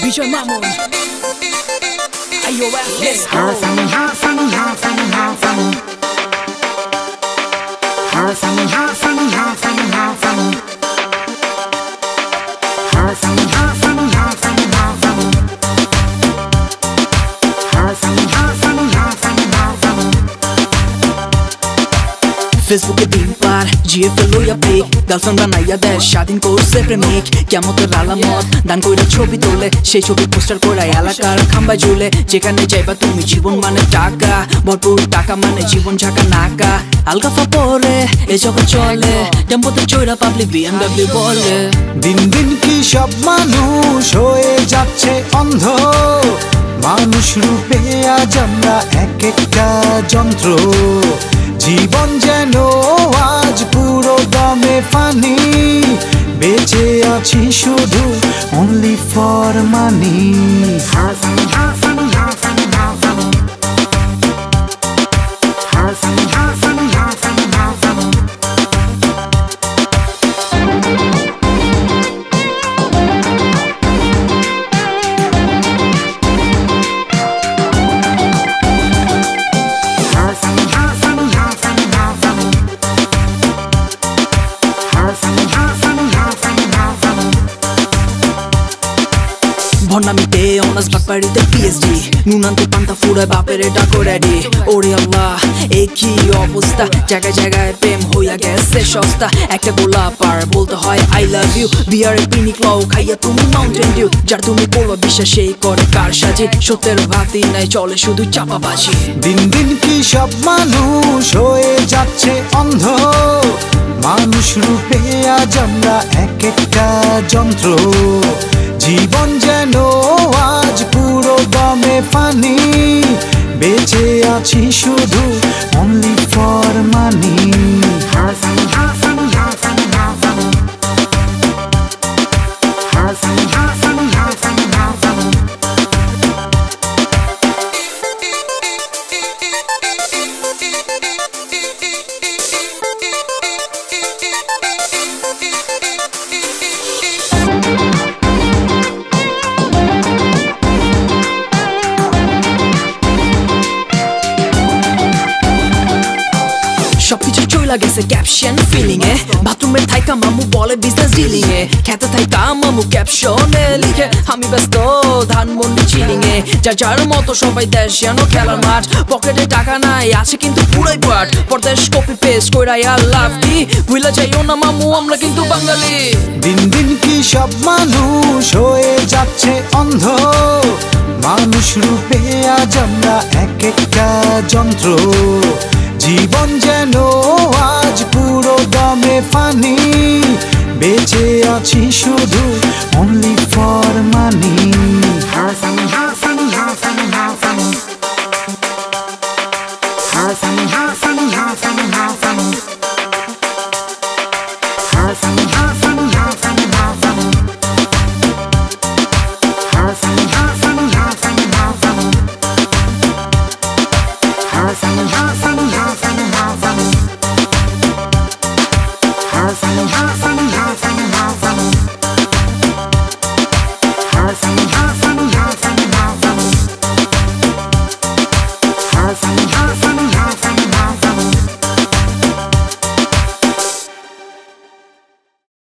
Bijoy Mamun. RAP let's go. How funny, how funny, how funny, how funny. How funny, how funny, how funny, how funny. How funny, how funny, how funny, how funny. How funny, how funny, how funny, how funny. Facebook e din par GF loya pic girlfriend banaiya de Shadhin korse premik kiamoter alamot dan koira chobi tole সেই ছবি poster করায় এলাকার খাম্বায় ঝুলে যেখানে যাইবা তুমি জীবন মানে টাকা ভরপুর টাকা মানে জীবন ঝাঁকা নাকা আলগাফা পরে এই জগৎ চলে টেম্পোতে চড়া পাবলিক BMW বলে দিন দিন কি সব মানুষ হয়ে যাচ্ছে অন্ধ মানুষ রূপে আজ আমরা এক একটা যন্ত্র জীবন যেন আজ পুরো দমে পানি বেঁচে আছি শুধু only for money. How funny, how funny, how funny, how funny. How funny, how funny, how funny, how funny. ভন্নামিতে অনার্স বাকবাড়িতে PhD নুনান্তে পান্তা ফুরায় বাপের ডাকো রেডি ওরে আল্লাহ এই কি অবস্থা জায়গায় জায়গায় প্রেম হইয়া গেছে সস্তা একটা গোলাপ আর বলতে হয় আই লাভ ইউ বিয়ারে পিনিক লও খাইয়া তুমি মাউন্টেন ডিউ যার তুমি করবা বিশ্বাস সেই করে কার সাজে সত্যের ভাতি নাই চলে শুধু চাপাবাজি দিন দিন কি সব মানুষ হয়ে যাচ্ছে অন্ধ মানুষ রূপে আজ আমরা এক একটা যন্ত্র জীবন যেন আজ পুরো দমে পানি বেঁচে আছি শুধু only for money. How funny, how funny, how funny, how funny. How funny, how funny, how funny, how funny. সবকিছু চইলা গেছে ক্যাপশন ফিলিং এ বাথরুমের থাইকা মামু বলে বিজনেস ডিলিং এ খেতে থাইকা মামু ক্যাপশনে লিখে আমি ব্যস্ত ধানমন্ডি চিলিং এ যার মতো সবাই দেশ যেন খেলার মাঠ পকেটে টাকা নাই আছে কিন্তু পুরাই পাট পরদেশ কপি পেস্ট কইরা আর লাভ কি ভুলা যাইও না মামু আমরা কিন্তু বাঙালি দিন দিন কি সব মানুষ হয়ে যাচ্ছে অন্ধ মানুষ রূপে আজ আমরা এক একটা যন্ত্র জীবন যেন আজ পুরো দমে পানি বেঁচে আছি শুধু only